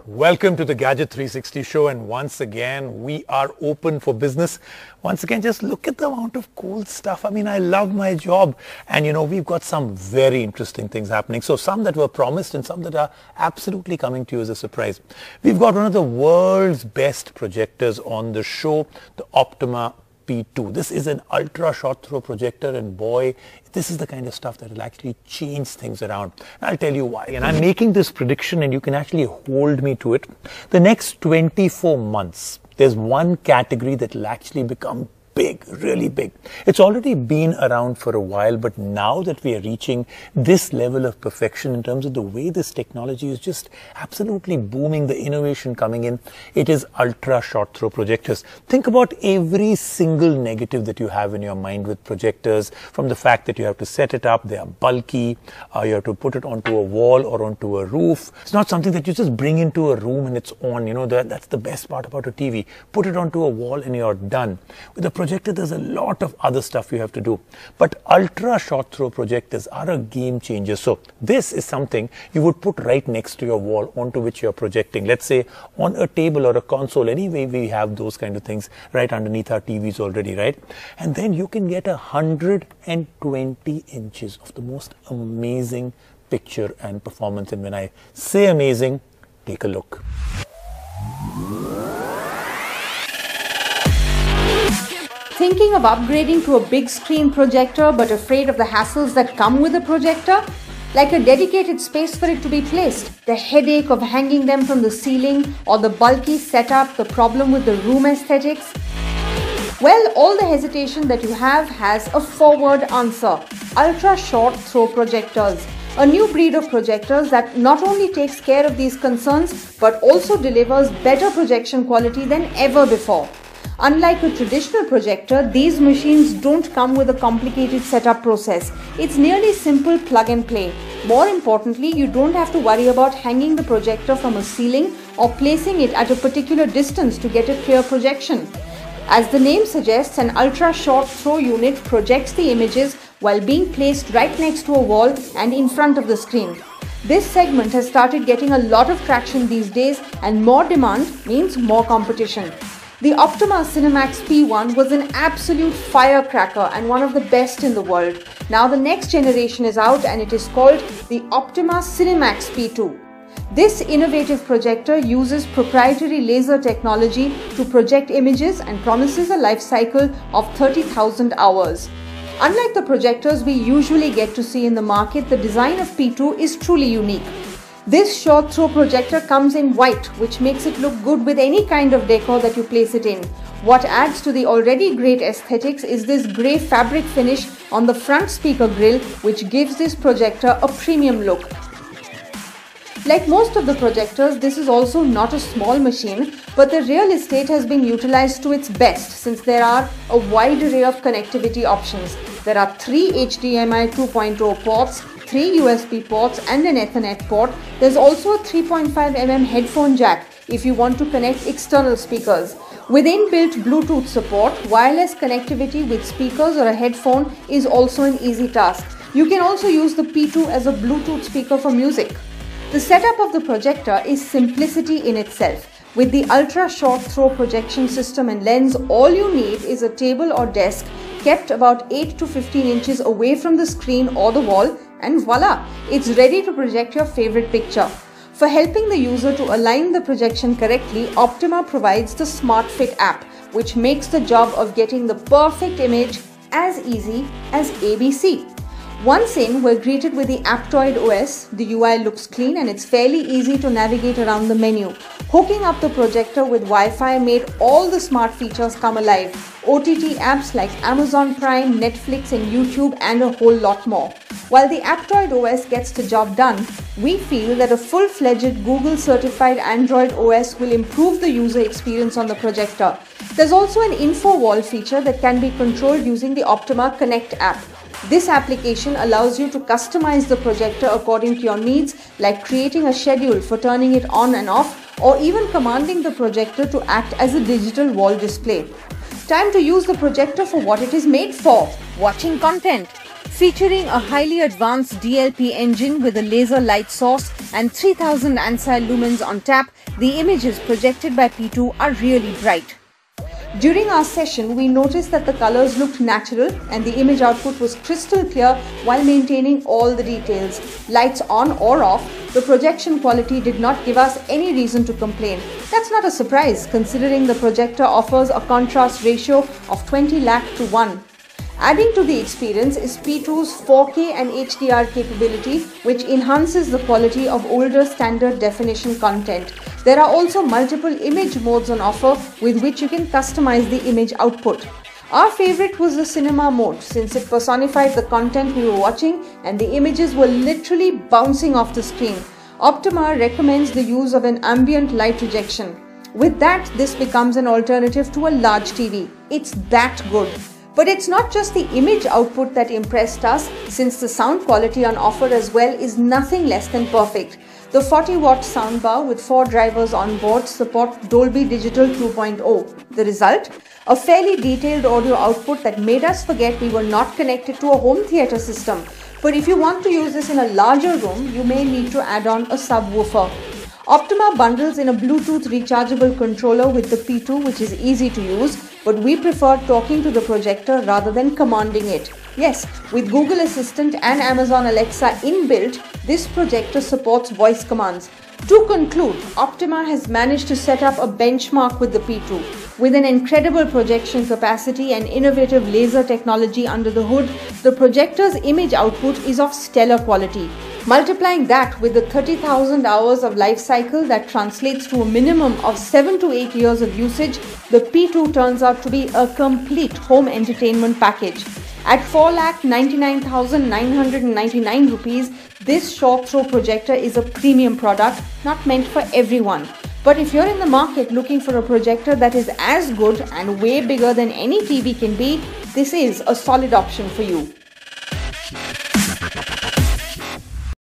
Welcome to the Gadget 360 show, and once again we are open for business. Once again, just look at the amount of cool stuff. I mean, I love my job, and we've got some very interesting things happening. So some that were promised and some that are absolutely coming to you as a surprise. We've got one of the world's best projectors on the show, the Optima P2. This is an ultra short throw projector, and boy, this is the kind of stuff that will actually change things around. And I'll tell you why. And I'm making this prediction, and you can actually hold me to it. The next 24 months, there's one category that will actually become big, really big. It's already been around for a while, but now that we are reaching this level of perfection in terms of the way this technology is just absolutely booming, the innovation coming in, it is ultra short throw projectors. Think about every single negative that you have in your mind with projectors, from the fact that you have to set it up, they are bulky, you have to put it onto a wall or onto a roof. It's not something that you just bring into a room and it's on. That's the best part about a TV. Put it onto a wall and you're done. With a projector, there's a lot of other stuff you have to do, but ultra short throw projectors are a game changer. So this is something you would put right next to your wall onto which you're projecting. Let's say on a table or a console. Anyway, we have those kind of things right underneath our TVs already, right? And then you can get 120 inches of the most amazing picture and performance. And when I say amazing, take a look. Thinking of upgrading to a big screen projector but afraid of the hassles that come with a projector? Like a dedicated space for it to be placed, the headache of hanging them from the ceiling, or the bulky setup, the problem with the room aesthetics? Well, all the hesitation that you have has a forward answer: ultra short throw projectors. A new breed of projectors that not only takes care of these concerns but also delivers better projection quality than ever before. Unlike a traditional projector, these machines don't come with a complicated setup process. It's nearly simple plug and play. More importantly, you don't have to worry about hanging the projector from a ceiling or placing it at a particular distance to get a clear projection. As the name suggests, an ultra short throw unit projects the images while being placed right next to a wall and in front of the screen. This segment has started getting a lot of traction these days, and more demand means more competition. The Optima Cinemax P1 was an absolute firecracker and one of the best in the world. Now the next generation is out, and it is called the Optima Cinemax P2. This innovative projector uses proprietary laser technology to project images and promises a life cycle of 30,000 hours. Unlike the projectors we usually get to see in the market, the design of P2 is truly unique. This short throw projector comes in white, which makes it look good with any kind of decor that you place it in. What adds to the already great aesthetics is this grey fabric finish on the front speaker grille, which gives this projector a premium look. Like most of the projectors, this is also not a small machine, but the real estate has been utilized to its best since there are a wide array of connectivity options. There are 3 HDMI 2.0 ports, 3 USB ports and an Ethernet port. There's also a 3.5mm headphone jack if you want to connect external speakers. With inbuilt Bluetooth support, wireless connectivity with speakers or a headphone is also an easy task. You can also use the P2 as a Bluetooth speaker for music. The setup of the projector is simplicity in itself. With the ultra short throw projection system and lens, all you need is a table or desk kept about 8 to 15 inches away from the screen or the wall, and voila, it's ready to project your favorite picture. For helping the user to align the projection correctly, Optima provides the SmartFit app, which makes the job of getting the perfect image as easy as ABC. Once in, we're greeted with the Aptoide OS. The UI looks clean and it's fairly easy to navigate around the menu. Hooking up the projector with Wi-Fi made all the smart features come alive. OTT apps like Amazon Prime, Netflix and YouTube, and a whole lot more. While the Aptoide OS gets the job done, we feel that a full-fledged Google-certified Android OS will improve the user experience on the projector. There's also an info wall feature that can be controlled using the Optima Connect app. This application allows you to customize the projector according to your needs, like creating a schedule for turning it on and off, or even commanding the projector to act as a digital wall display. Time to use the projector for what it is made for: watching content. Featuring a highly advanced DLP engine with a laser light source and 3000 ANSI lumens on tap, the images projected by P2 are really bright. During our session, we noticed that the colors looked natural and the image output was crystal clear while maintaining all the details. Lights on or off, the projection quality did not give us any reason to complain. That's not a surprise considering the projector offers a contrast ratio of 20 lakh to 1. Adding to the experience is P2's 4K and HDR capability, which enhances the quality of older standard definition content. There are also multiple image modes on offer with which you can customize the image output. Our favorite was the cinema mode since it personified the content we were watching and the images were literally bouncing off the screen. Optima recommends the use of an ambient light rejection. With that, this becomes an alternative to a large TV. It's that good. But it's not just the image output that impressed us, since the sound quality on offer as well is nothing less than perfect. The 40-watt soundbar with 4 drivers on board support Dolby Digital 2.0. The result? A fairly detailed audio output that made us forget we were not connected to a home theatre system. But if you want to use this in a larger room, you may need to add on a subwoofer. Optima bundles in a Bluetooth rechargeable controller with the P2, which is easy to use, but we prefer talking to the projector rather than commanding it. Yes, with Google Assistant and Amazon Alexa inbuilt, this projector supports voice commands. To conclude, Optima has managed to set up a benchmark with the P2. With an incredible projection capacity and innovative laser technology under the hood, the projector's image output is of stellar quality. Multiplying that with the 30,000 hours of life cycle that translates to a minimum of 7 to 8 years of usage, the P2 turns out to be a complete home entertainment package. At 4,99,999 rupees, this short throw projector is a premium product, not meant for everyone. But if you're in the market looking for a projector that is as good and way bigger than any TV can be, this is a solid option for you.